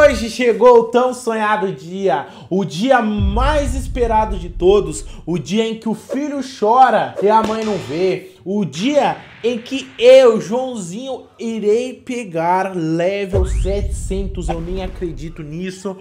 hoje chegou o tão sonhado dia, o dia mais esperado de todos, o dia em que o filho chora e a mãe não vê, o dia em que eu, Joãozinho, irei pegar level 700, eu nem acredito nisso.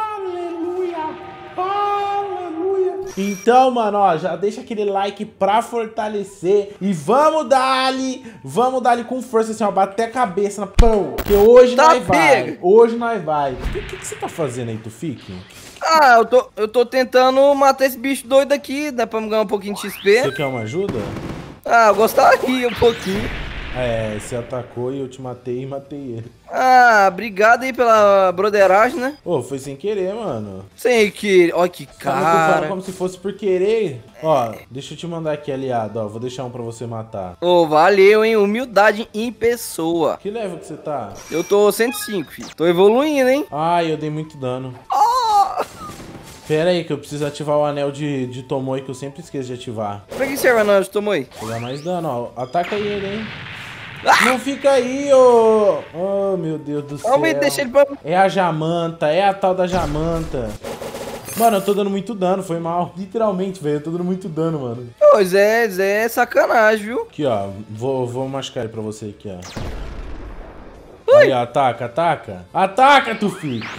Então, mano, ó, já deixa aquele like pra fortalecer e vamos dar-lhe com força, assim, ó, bater a cabeça na pão, porque hoje nós vai, hoje nós vai. O que você tá fazendo aí, Tufik? Ah, eu tô tentando matar esse bicho doido aqui, dá pra me ganhar um pouquinho de XP. Você quer uma ajuda? Ah, eu gostaria um pouquinho. É, você atacou e eu te matei e matei ele. Ah, obrigado aí pela broderagem, né? Ô, foi sem querer, mano. Sem querer, olha que Cara. Eu tô cara. falando como se fosse por querer. Ó, deixa eu te mandar aqui, aliado, ó, vou deixar um pra você matar. Ô, valeu, hein, humildade em pessoa. Que level que você tá? Eu tô 105, filho. Tô evoluindo, hein? Ai, eu dei muito dano. Pera aí que eu preciso ativar o anel de Tomoe que eu sempre esqueço de ativar. Pra que serve o anel de Tomoe? Vou dar mais dano, ó. Ataca ele, hein. Não fica aí, ô. Oh, meu Deus do céu. Deixa ele pra... É a Jamanta, é a tal da Jamanta. Mano, eu tô dando muito dano, foi mal. Literalmente, velho, eu tô dando muito dano, mano. Ô, Zé é sacanagem, viu? Aqui, ó. Vou machucar ele pra você aqui, ó. Aí, ó, ataca, ataca. Ataca, Tufik.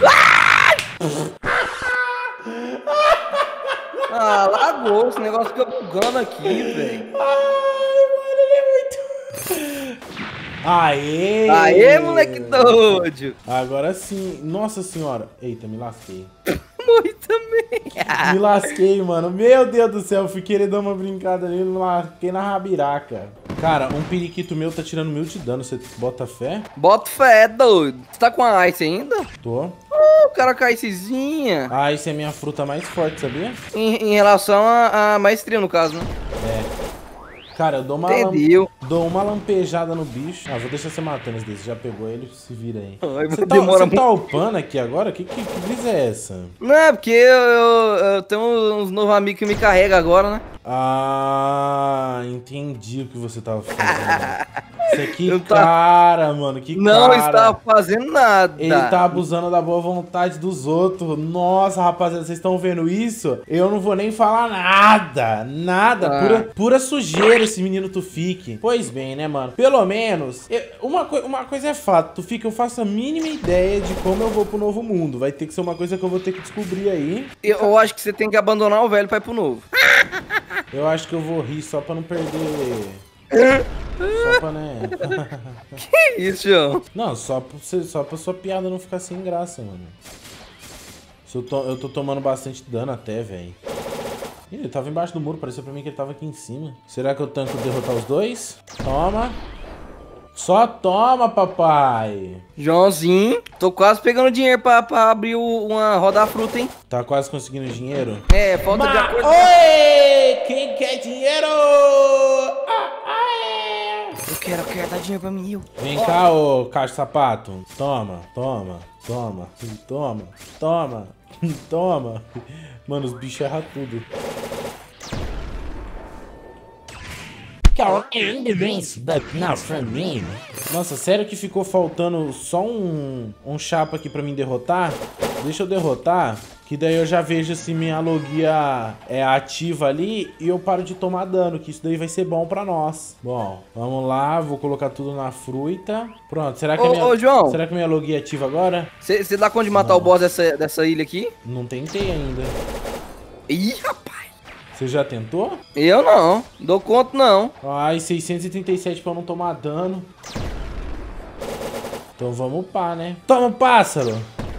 Ah, lagou, esse negócio fica bugando aqui, velho. Ai, mano, ele é muito... Aê! Aê, moleque doido! Agora sim. Nossa senhora. Eita, me lasquei. Morri também. Me lasquei, mano. Meu Deus do céu. Eu fui querer dar uma brincada ali. Me lasquei na rabiraca. Cara, um periquito meu tá tirando 1000 de dano. Você bota fé? Bota fé, doido. Você tá com a Ice ainda? Tô. Cara, com a Icezinha. Ah, isso é minha fruta mais forte, sabia? Em relação à maestria, no caso, né? É. Cara, eu dou uma lampejada no bicho. Ah, vou deixar você matando esse desse. Já pegou ele, se vira aí. Você tá upando aqui agora? Que brisa é essa? Não, é porque eu tenho uns novos amigos que me carregam agora, né? Ah, entendi o que você tava fazendo. Isso aqui, cara, mano, que não cara. estava fazendo nada. Ele tá abusando da boa vontade dos outros. Nossa, rapaziada, vocês estão vendo isso? Eu não vou nem falar nada. Nada. Pura sujeira esse menino Tufik. Pois bem, né, mano? Pelo menos, uma coisa é fato. Tufik, eu faço a mínima ideia de como eu vou pro novo mundo. Vai ter que ser uma coisa que eu vou ter que descobrir aí. Eu acho que você tem que abandonar o velho pra ir pro novo. Eu acho que eu vou rir só pra não perder... Só pra, né? Que isso, João? Não, só pra sua piada não ficar sem graça, mano. Eu tô tomando bastante dano até, velho. Ele tava embaixo do muro, pareceu pra mim que ele tava aqui em cima. Será que eu tanco derrotar os dois? Toma. Só toma, papai. Joãozinho, tô quase pegando dinheiro pra abrir uma roda fruta, hein? Tá quase conseguindo dinheiro? É, falta de acordo. Oi! Quem quer dinheiro? Eu quero dar dinheiro pra mim. Vem cá, ô caixa de sapato. Toma, toma, toma, toma, toma, toma. Mano, os bichos erram tudo. Nossa, sério que ficou faltando só um chapa aqui pra mim derrotar? Deixa eu derrotar, que daí eu já vejo se minha logia é ativa ali e eu paro de tomar dano, que isso daí vai ser bom pra nós. Bom, vamos lá, vou colocar tudo na fruta. Pronto, será que João, será que minha logia é ativa agora? Você dá conta de matar o boss dessa ilha aqui? Não tentei ainda. Ih, rapaz. Você já tentou? Eu não, dou conta não. Ai, 637 pra eu não tomar dano. Então vamos upar, né? Toma, pássaro!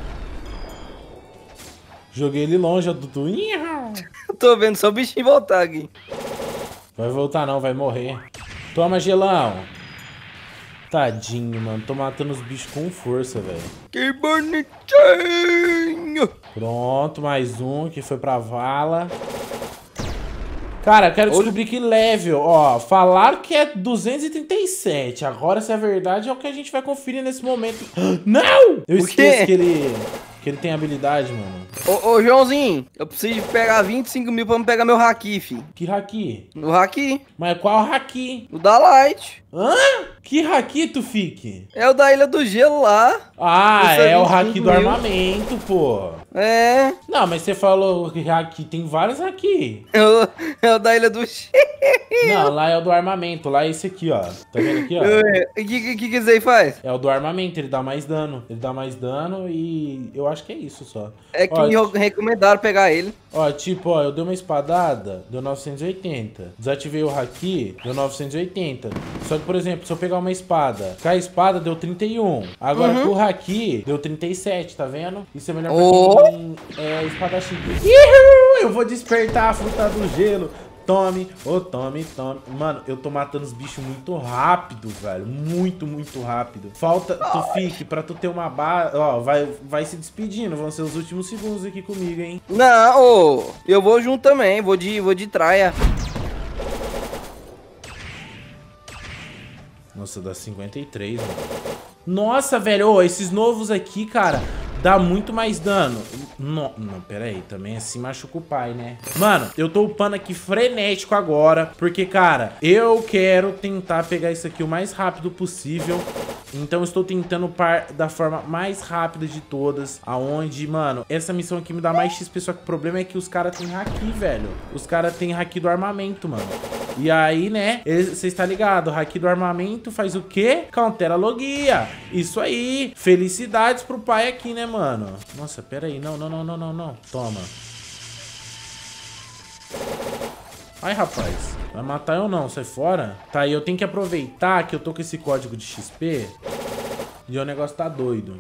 Joguei ele longe, ó, Dudu. Eu tô vendo só o bichinho voltar aqui. Vai voltar não, vai morrer. Toma, gelão. Tadinho, mano. Tô matando os bichos com força, velho. Que bonitinho! Pronto, mais um que foi pra vala. Cara, quero descobrir que level. Ó, falaram que é 237. Agora, se é verdade, é o que a gente vai conferir nesse momento. Não! Eu esqueço que ele tem habilidade, mano. Ô, Joãozinho, eu preciso pegar 25 mil pra me pegar meu haki, fi. Que haki? No haki. Mas qual haki? O da Light. Hã? Que haki, Tufik? É o da Ilha do Gelo lá. Ah, é o haki 25 do mil. armamento, pô. É. Não, mas você falou que haki, tem vários haki. É o da Ilha do Gelo. Não, lá é o do armamento, lá é esse aqui, ó. Tá vendo aqui, ó? O que isso aí faz? É o do armamento, ele dá mais dano. Ele dá mais dano e eu acho que é isso só. É que Ó, me recomendaram pegar ele. Ó, tipo, ó, eu dei uma espadada, deu 980. Desativei o haki, deu 980. Só que, por exemplo, se eu pegar uma espada, com a espada deu 31. Agora com o haki, deu 37, tá vendo? Isso é melhor pra quem é espadachim. Ihu! Eu vou despertar a fruta do gelo. Tome, tome. Mano, eu tô matando os bichos muito rápido, velho. Muito rápido. Falta, Tufik, pra tu ter uma base... Ó, vai se despedindo. Vão ser os últimos segundos aqui comigo, hein? Não, eu vou junto também. Vou de traia. Nossa, dá 53, mano. Nossa, velho, ô, esses novos aqui, cara, dá muito mais dano. Não, pera aí, também assim machuca o pai, né? Mano, eu tô upando aqui frenético agora, porque, cara, eu quero tentar pegar isso aqui o mais rápido possível. Então eu estou tentando upar da forma mais rápida de todas, aonde, mano, essa missão aqui me dá mais XP, só que o problema é que os caras têm haki, velho. Os caras têm haki do armamento, mano. E aí, né, você está ligado, o haki do armamento faz o quê? Countera logia. Isso aí. Felicidades pro pai aqui, né, mano? Nossa, pera aí. Não. Toma. Ai, rapaz. Vai matar eu não, sai fora. Tá, e eu tenho que aproveitar que eu tô com esse código de XP. E o negócio tá doido.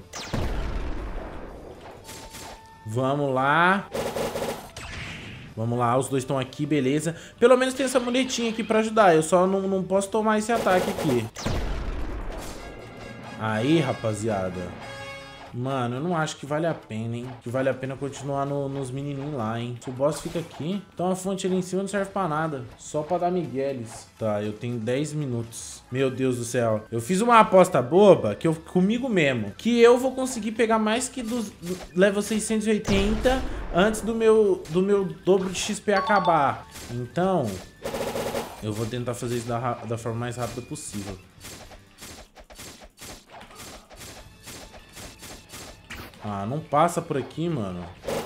Vamos lá. Vamos lá, os dois estão aqui, beleza. Pelo menos tem essa muletinha aqui pra ajudar. Eu só não posso tomar esse ataque aqui. Aí, rapaziada. Mano, eu não acho que vale a pena, hein? Que vale a pena continuar nos menininhos lá, hein? Se o boss fica aqui, então a fonte ali em cima não serve pra nada. Só pra dar migueles. Tá, eu tenho 10 minutos. Meu Deus do céu. Eu fiz uma aposta boba comigo mesmo. Que eu vou conseguir pegar mais que do level 680 antes do meu dobro de XP acabar. Então, eu vou tentar fazer isso da forma mais rápida possível. Ah, não passa por aqui, mano.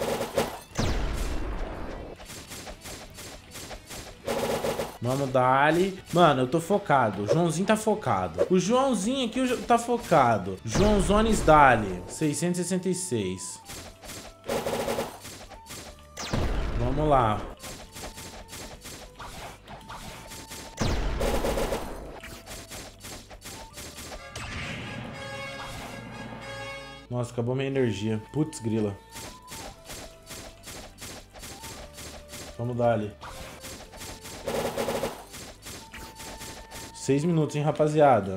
Vamos dar ali. Mano, eu tô focado. O Joãozinho tá focado. O Joãozinho aqui tá focado. Joãozones Dali. 666. Vamos lá. Nossa, acabou minha energia. Putz, grila. Vamos dar ali. 6 minutos, hein, rapaziada.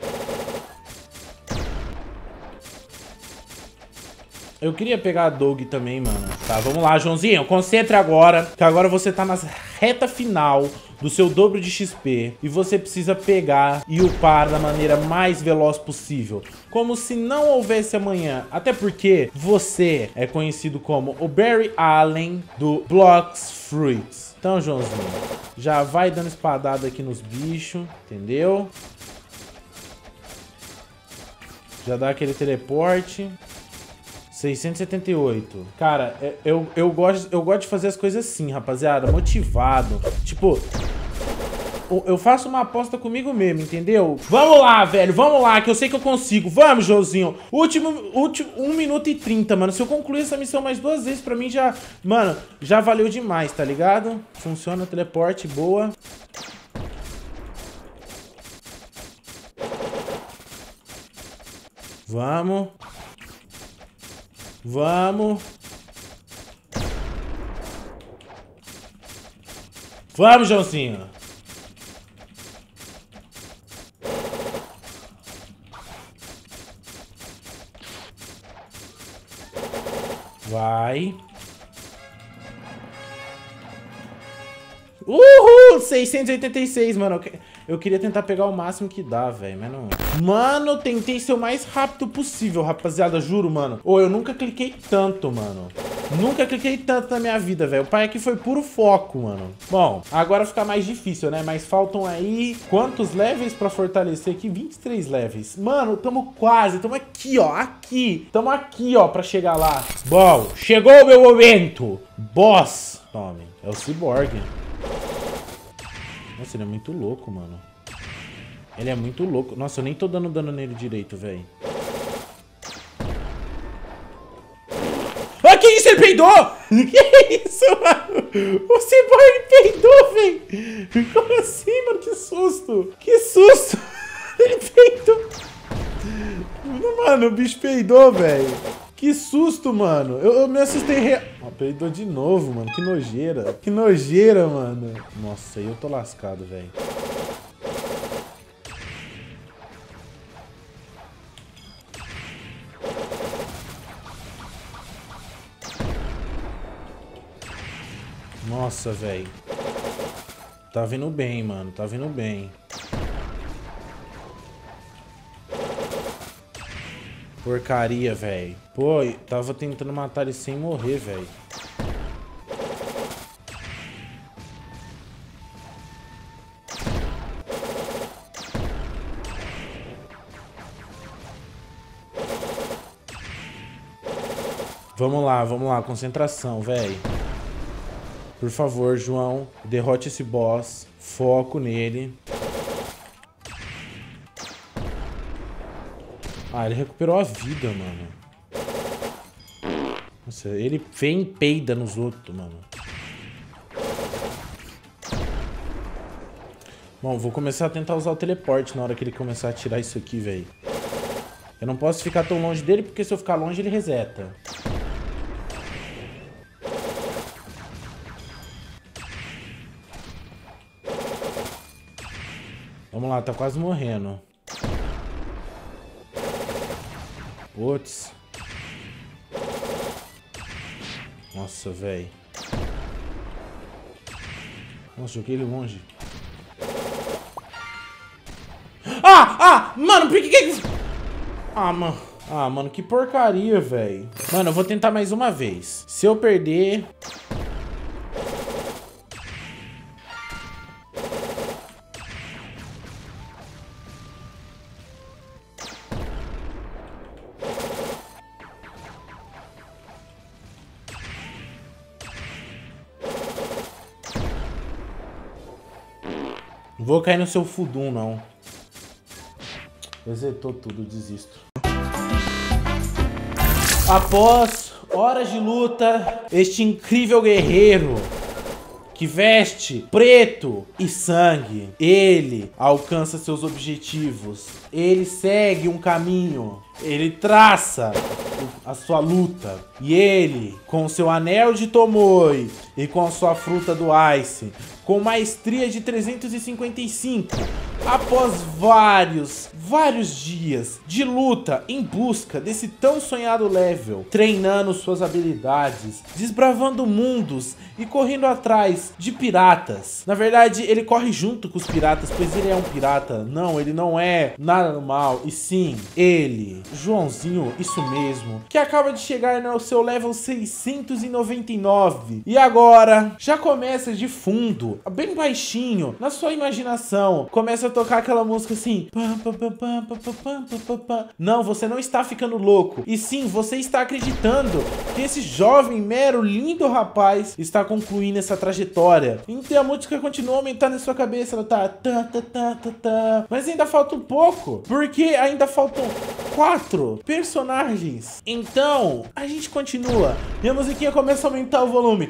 Eu queria pegar a Dog também, mano. Tá, vamos lá, Joãozinho. Concentre agora, que agora você tá na reta final do seu dobro de XP. E você precisa pegar e upar da maneira mais veloz possível. Como se não houvesse amanhã. Até porque você é conhecido como o Barry Allen do Blox Fruits. Então, Joãozinho, já vai dando espadada aqui nos bichos, entendeu? Já dá aquele teleporte. 678. Cara, eu gosto de fazer as coisas assim, rapaziada. Motivado. Tipo, eu faço uma aposta comigo mesmo, entendeu? Vamos lá, velho. Vamos lá, que eu sei que eu consigo. Vamos, Joãozinho. Último 1 minuto e 30, mano. Se eu concluir essa missão mais 2 vezes, pra mim já... Mano, já valeu demais, tá ligado? Funciona o teleporte, boa. Vamos. Vamos. Vamos, Joãozinho. Vai. Uhul! 686, mano. Eu queria tentar pegar o máximo que dá, velho, mas não... Mano, tentei ser o mais rápido possível, rapaziada, juro, mano. Ô, eu nunca cliquei tanto, mano. Nunca cliquei tanto na minha vida, velho. O pai aqui foi puro foco, mano. Bom, agora fica mais difícil, né? Mas faltam aí quantos levels pra fortalecer aqui? 23 levels. Mano, tamo quase. Tamo aqui, ó. Aqui. Tamo aqui, ó, pra chegar lá. Bom, chegou o meu momento. Boss. Tome. É o Cyborg. Nossa, ele é muito louco, mano. Ele é muito louco. Nossa, eu nem tô dando dano nele direito, velho. Ah, que isso? Ele peidou? Que isso, mano? O Cyborg peidou, velho. Como assim, mano? Que susto. Que susto. Ele peidou. Mano, o bicho peidou, velho. Que susto, mano. Eu me assustei. Peidou de novo, mano. Que nojeira. Que nojeira, mano. Nossa, aí eu tô lascado, velho. Nossa, velho. Tá vindo bem, mano. Tá vindo bem. Porcaria, velho. Pô, tava tentando matar ele sem morrer, velho. Vamos lá. Concentração, velho. Por favor, João, derrote esse boss. Foco nele. Ah, ele recuperou a vida, mano. Nossa, ele vem e peida nos outros, mano. Bom, vou começar a tentar usar o teleporte na hora que ele começar a tirar isso aqui, velho. Eu não posso ficar tão longe dele, porque se eu ficar longe, ele reseta. Vamos lá, tá quase morrendo. Putz. Nossa, velho. Nossa, joguei ele longe. Mano, por que... mano, que porcaria, velho. Mano, eu vou tentar mais uma vez. Se eu perder... Não vou cair no seu fudum, não. Resetou tudo, desisto. Após horas de luta, este incrível guerreiro que veste preto e sangue, ele alcança seus objetivos. Ele segue um caminho. Ele traça a sua luta. E ele, com seu anel de Tomoe e com a sua fruta do Ice, com maestria de 355, após vários dias de luta em busca desse tão sonhado level, treinando suas habilidades, desbravando mundos e correndo atrás de piratas. Na verdade, ele corre junto com os piratas, pois ele é um pirata. Não, ele não é nada normal. E sim, ele, Joãozinho, isso mesmo, que acaba de chegar no seu level 699. E agora, já começa de fundo, bem baixinho, na sua imaginação, começa a tocar aquela música assim. Não, você não está ficando louco. E sim, você está acreditando que esse jovem, mero, lindo rapaz está concluindo essa trajetória. Então a música continua a aumentar na sua cabeça. Ela tá... Mas ainda falta um pouco, porque ainda faltam 4 personagens. Então, a gente continua. E a musiquinha começa a aumentar o volume.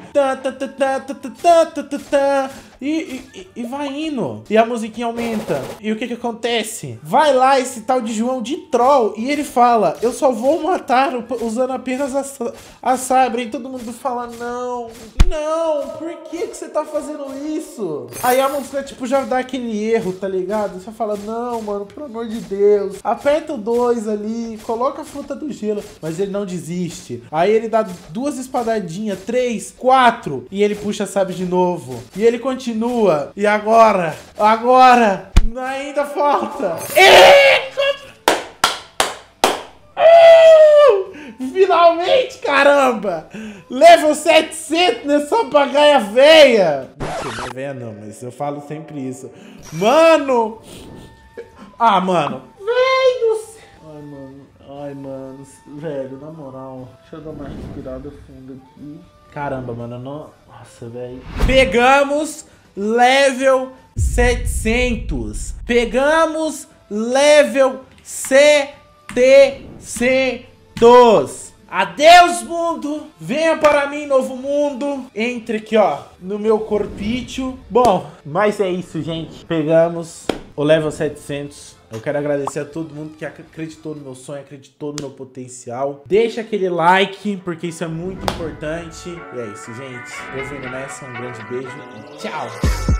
E vai indo. E a musiquinha aumenta. E o que que acontece? Vai lá esse tal de João de troll e ele fala: eu só vou matar usando apenas a sabre. E todo mundo fala: não, por que que você tá fazendo isso? Aí a música tipo já dá aquele erro, tá ligado? Você fala: não, mano, pelo amor de Deus, aperta o 2 ali, coloca a fruta do gelo. Mas ele não desiste. Aí ele dá 2 espadadinhas, 3, 4 e ele puxa a sabre de novo. E ele continua. E agora ainda falta. Finalmente gente, caramba! Level 700 nessa papagaia veia! Mentira, não é veia não, mas eu falo sempre isso. Mano! Ah, mano! Véi do céu! Ai, mano, velho, na moral, deixa eu dar uma respirada funda aqui. Caramba, mano, não... Nossa, velho. Pegamos level 700. Pegamos level 700. Adeus, mundo! Venha para mim, novo mundo! Entre aqui, ó, no meu corpício. Bom, mas é isso, gente. Pegamos o level 700. Eu quero agradecer a todo mundo que acreditou no meu sonho, acreditou no meu potencial. Deixa aquele like, porque isso é muito importante. E é isso, gente. Eu vou indo nessa. Um grande beijo e tchau!